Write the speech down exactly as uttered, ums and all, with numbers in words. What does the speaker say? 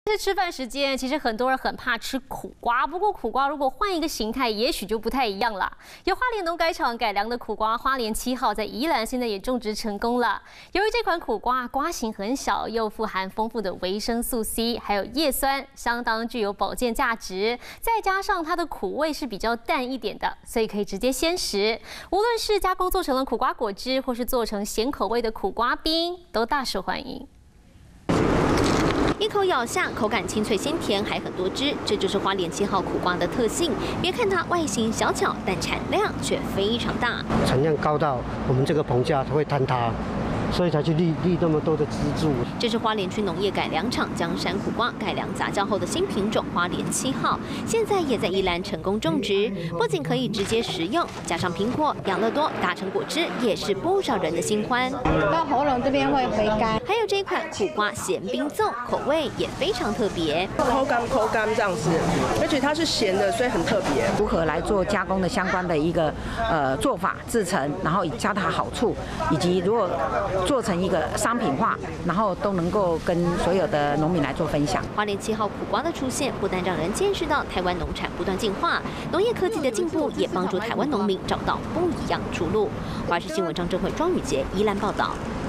在吃饭时间，其实很多人很怕吃苦瓜，不过苦瓜如果换一个形态，也许就不太一样了。由花莲农改场改良的苦瓜花莲七号，在宜兰现在也种植成功了。由于这款苦瓜瓜型很小，又富含丰富的维生素 C， 还有叶酸，相当具有保健价值。再加上它的苦味是比较淡一点的，所以可以直接鲜食。无论是加工做成了苦瓜果汁，或是做成咸口味的苦瓜冰，都大受欢迎。 一口咬下，口感清脆鲜甜，还很多汁，这就是花莲七号苦瓜的特性。别看它外形小巧，但产量却非常大。 产量高到我们这个棚架它会坍塌，所以才去立立那么多的支柱。 这是花莲区农业改良场江山苦瓜改良杂交后的新品种花莲七号，现在也在宜兰成功种植。不仅可以直接食用，加上苹果、养乐多打成果汁，也是不少人的新欢。 到喉咙这边会回甘。 还有这一款苦瓜咸冰粽，口味也非常特别， 口感口感这样子，而且它是咸的，所以很特别。 如何来做加工的相关的一个呃做法制成，然后加它好处，以及如果做成一个商品化，然后都能够跟所有的农民来做分享。 花莲七号苦瓜的出现，不但让人见识到台湾农产不断进化，农业科技的进步也帮助台湾农民找到不一样的出路。华视新闻张正慧、庄宇杰宜兰报道。